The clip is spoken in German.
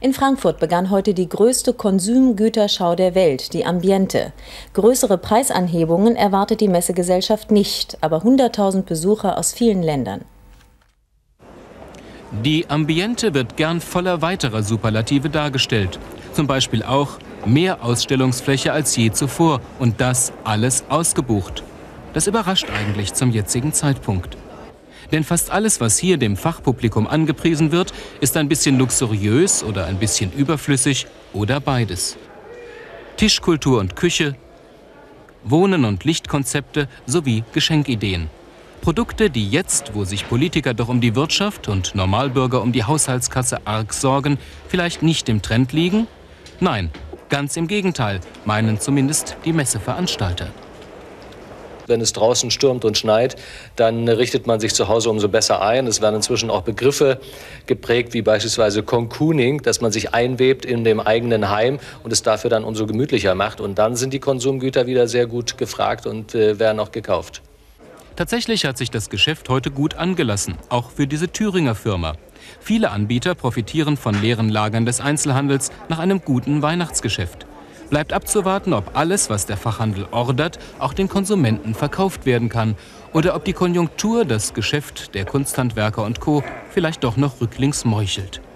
In Frankfurt begann heute die größte Konsumgüterschau der Welt, die Ambiente. Größere Preisanhebungen erwartet die Messegesellschaft nicht, aber 100.000 Besucher aus vielen Ländern. Die Ambiente wird gern voller weiterer Superlative dargestellt. Zum Beispiel auch mehr Ausstellungsfläche als je zuvor und das alles ausgebucht. Das überrascht eigentlich zum jetzigen Zeitpunkt. Denn fast alles, was hier dem Fachpublikum angepriesen wird, ist ein bisschen luxuriös oder ein bisschen überflüssig oder beides. Tischkultur und Küche, Wohnen- und Lichtkonzepte sowie Geschenkideen. Produkte, die jetzt, wo sich Politiker doch um die Wirtschaft und Normalbürger um die Haushaltskasse arg sorgen, vielleicht nicht im Trend liegen? Nein, ganz im Gegenteil, meinen zumindest die Messeveranstalter. Wenn es draußen stürmt und schneit, dann richtet man sich zu Hause umso besser ein. Es werden inzwischen auch Begriffe geprägt, wie beispielsweise Cocooning, dass man sich einwebt in dem eigenen Heim und es dafür dann umso gemütlicher macht. Und dann sind die Konsumgüter wieder sehr gut gefragt und werden auch gekauft. Tatsächlich hat sich das Geschäft heute gut angelassen, auch für diese Thüringer Firma. Viele Anbieter profitieren von leeren Lagern des Einzelhandels nach einem guten Weihnachtsgeschäft. Bleibt abzuwarten, ob alles, was der Fachhandel ordert, auch den Konsumenten verkauft werden kann oder ob die Konjunktur das Geschäft der Kunsthandwerker und Co. vielleicht doch noch rücklings meuchelt.